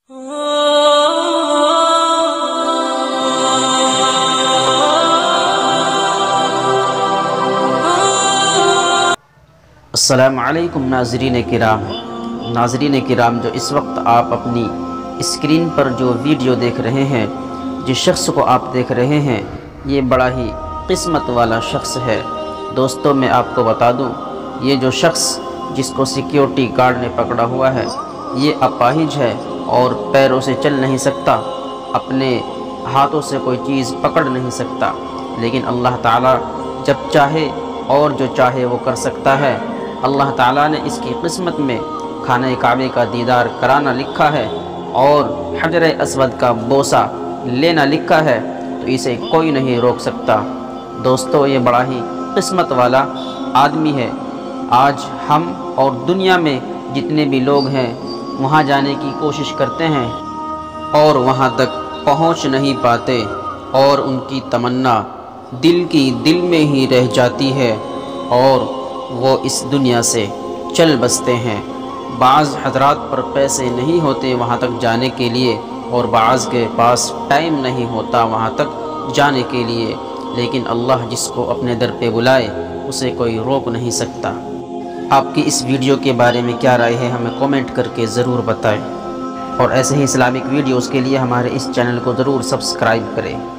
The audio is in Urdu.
السلام علیکم ناظرین کرام، جو اس وقت آپ اپنی اسکرین پر جو ویڈیو دیکھ رہے ہیں، جس شخص کو آپ دیکھ رہے ہیں، یہ بڑا ہی قسمت والا شخص ہے۔ دوستو، میں آپ کو بتا دوں، یہ جو شخص جس کو سیکیورٹی گارڈ نے پکڑا ہوا ہے، یہ اپاہج ہے اور پیروں سے چل نہیں سکتا، اپنے ہاتھوں سے کوئی چیز پکڑ نہیں سکتا، لیکن اللہ تعالیٰ جب چاہے اور جو چاہے وہ کر سکتا ہے۔ اللہ تعالیٰ نے اس کی قسمت میں خانہ کعبہ کا دیدار کرانا لکھا ہے اور حجر اسود کا بوسہ لینا لکھا ہے، تو اسے کوئی نہیں روک سکتا۔ دوستو، یہ بڑا ہی قسمت والا آدمی ہے۔ آج ہم اور دنیا میں جتنے بھی لوگ ہیں وہاں جانے کی کوشش کرتے ہیں اور وہاں تک پہنچ نہیں پاتے، اور ان کی تمنا دل میں ہی رہ جاتی ہے اور وہ اس دنیا سے چل بستے ہیں۔ بعض حضرات پر پیسے نہیں ہوتے وہاں تک جانے کے لیے، اور بعض کے پاس ٹائم نہیں ہوتا وہاں تک جانے کے لیے، لیکن اللہ جس کو اپنے در پہ بلائے اسے کوئی روک نہیں سکتا۔ آپ کی اس ویڈیو کے بارے میں کیا رائے ہے، ہمیں کومنٹ کر کے ضرور بتائیں، اور ایسے ہی اسلامک ویڈیوز کے لیے ہمارے اس چینل کو ضرور سبسکرائب کریں۔